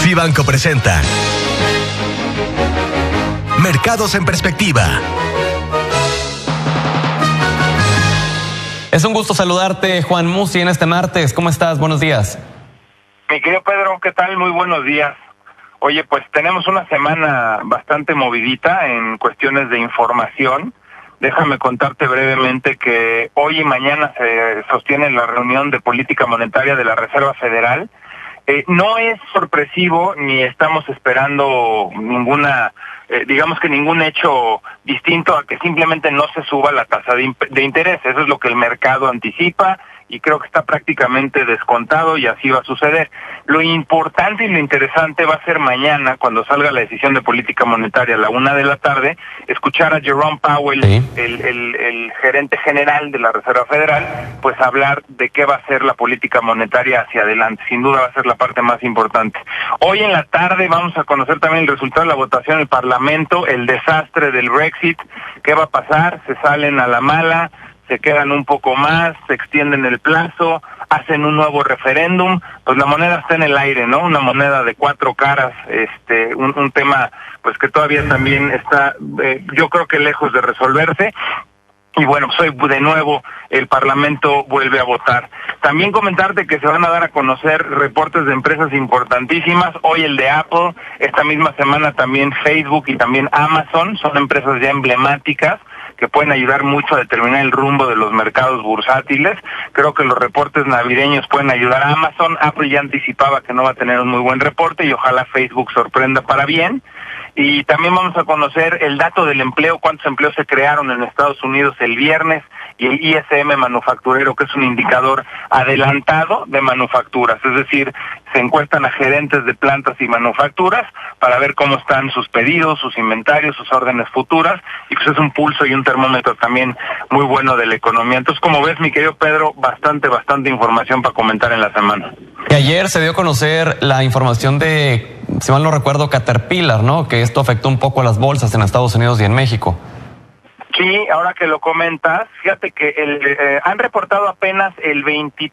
Vivanco presenta Mercados en Perspectiva. Es un gusto saludarte, Juan Musi, en este martes. ¿Cómo estás? Buenos días. Mi querido Pedro, ¿qué tal? Muy buenos días. Oye, pues tenemos una semana bastante movidita en cuestiones de información. Déjame contarte brevemente que hoy y mañana se sostiene la reunión de política monetaria de la Reserva Federal. No es sorpresivo ni estamos esperando ningún hecho distinto a que simplemente no se suba la tasa de interés. Eso es lo que el mercado anticipa y creo que está prácticamente descontado y así va a suceder. Lo importante y lo interesante va a ser mañana, cuando salga la decisión de política monetaria a la 1:00 p.m, escuchar a Jerome Powell, sí, el gerente general de la Reserva Federal, pues hablar de qué va a ser la política monetaria hacia adelante. Sin duda va a ser la parte más importante. Hoy en la tarde vamos a conocer también el resultado de la votación en el Parlamento, el desastre del Brexit, qué va a pasar, se salen a la mala, se quedan un poco más, se extienden el plazo, hacen un nuevo referéndum, pues la moneda está en el aire, ¿no? Una moneda de cuatro caras, un tema pues que todavía también está, yo creo que lejos de resolverse. Y bueno, pues hoy de nuevo el Parlamento vuelve a votar. También comentarte que se van a dar a conocer reportes de empresas importantísimas. Hoy el de Apple, esta misma semana también Facebook y también Amazon, son empresas ya emblemáticas que pueden ayudar mucho a determinar el rumbo de los mercados bursátiles. Creo que los reportes navideños pueden ayudar a Amazon. Apple ya anticipaba que no va a tener un muy buen reporte y ojalá Facebook sorprenda para bien. Y también vamos a conocer el dato del empleo, cuántos empleos se crearon en Estados Unidos el viernes, y el ISM manufacturero, que es un indicador adelantado de manufacturas, es decir, se encuestan a gerentes de plantas y manufacturas para ver cómo están sus pedidos, sus inventarios, sus órdenes futuras, y pues es un pulso y un termómetro también muy bueno de la economía. Entonces, como ves, mi querido Pedro, bastante información para comentar en la semana. Y ayer se dio a conocer la información de, si mal no recuerdo, Caterpillar, ¿no? Que esto afectó un poco a las bolsas en Estados Unidos y en México. Sí, ahora que lo comentas, fíjate que han reportado apenas el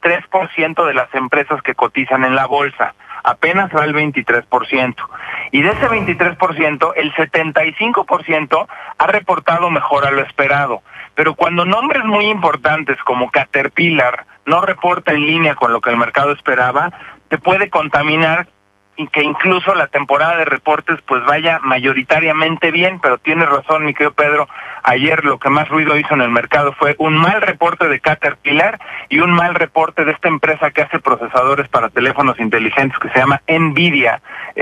23% de las empresas que cotizan en la bolsa. Apenas va el 23%. Y de ese 23%, el 75% ha reportado mejor a lo esperado. Pero cuando nombres muy importantes como Caterpillar no reporta en línea con lo que el mercado esperaba, te puede contaminar y que incluso la temporada de reportes pues vaya mayoritariamente bien, pero tienes razón, mi querido Pedro, ayer lo que más ruido hizo en el mercado fue un mal reporte de Caterpillar y un mal reporte de esta empresa que hace procesadores para teléfonos inteligentes que se llama Nvidia,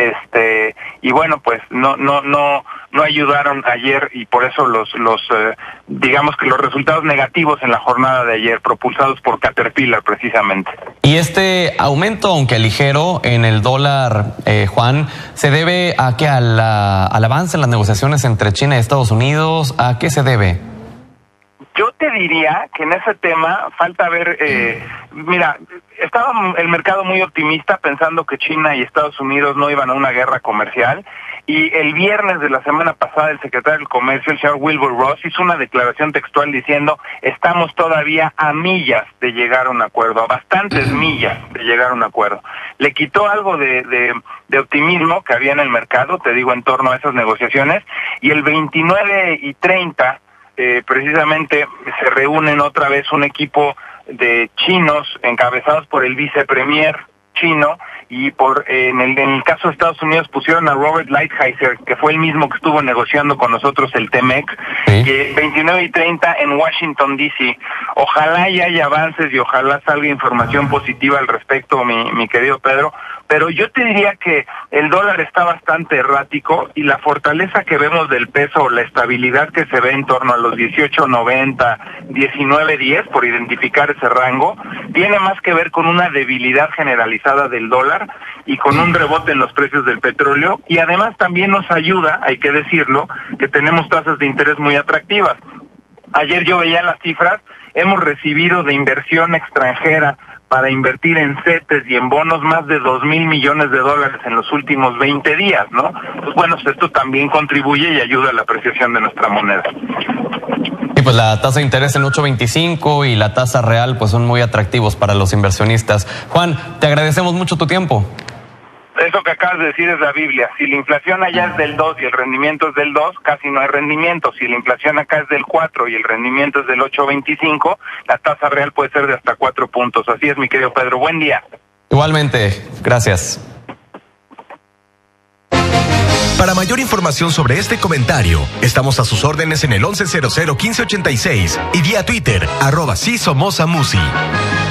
y bueno, pues no ayudaron ayer y por eso digamos que los resultados negativos en la jornada de ayer, propulsados por Caterpillar precisamente. Y este aumento, aunque ligero, en el dólar, Juan, ¿se debe a qué? ¿Al avance en las negociaciones entre China y Estados Unidos? ¿A qué se debe? Yo te diría que en ese tema falta ver, mira, estaba el mercado muy optimista pensando que China y Estados Unidos no iban a una guerra comercial, y el viernes de la semana pasada el secretario del Comercio, el señor Wilbur Ross, hizo una declaración textual diciendo: estamos todavía a millas de llegar a un acuerdo, a bastantes millas de llegar a un acuerdo. Le quitó algo de optimismo que había en el mercado, te digo, en torno a esas negociaciones, y el 29 y 30 precisamente se reúnen otra vez un equipo de chinos encabezados por el vicepremier chino, y en el caso de Estados Unidos pusieron a Robert Lighthizer, que fue el mismo que estuvo negociando con nosotros el TEMEC, ¿sí? Que 29 y 30 en Washington, D.C. Ojalá ya haya avances y ojalá salga información positiva al respecto, mi querido Pedro, pero yo te diría que el dólar está bastante errático y la fortaleza que vemos del peso, la estabilidad que se ve en torno a los 18.90, 19.10, por identificar ese rango, tiene más que ver con una debilidad generalizada del dólar y con un rebote en los precios del petróleo, y además también nos ayuda, hay que decirlo, que tenemos tasas de interés muy atractivas. Ayer yo veía las cifras, hemos recibido de inversión extranjera para invertir en CETES y en bonos más de 2,000 millones de dólares en los últimos 20 días, ¿no? Pues bueno, esto también contribuye y ayuda a la apreciación de nuestra moneda. Y pues la tasa de interés en 8.25 y la tasa real pues son muy atractivos para los inversionistas. Juan, te agradecemos mucho tu tiempo. Eso que acabas de decir es la Biblia. Si la inflación allá es del 2 y el rendimiento es del 2, casi no hay rendimiento. Si la inflación acá es del 4 y el rendimiento es del 8.25, la tasa real puede ser de hasta 4 puntos. Así es, mi querido Pedro. Buen día. Igualmente, gracias. Para mayor información sobre este comentario, estamos a sus órdenes en el 1100-1586 y vía Twitter, @SiSomosAmusi.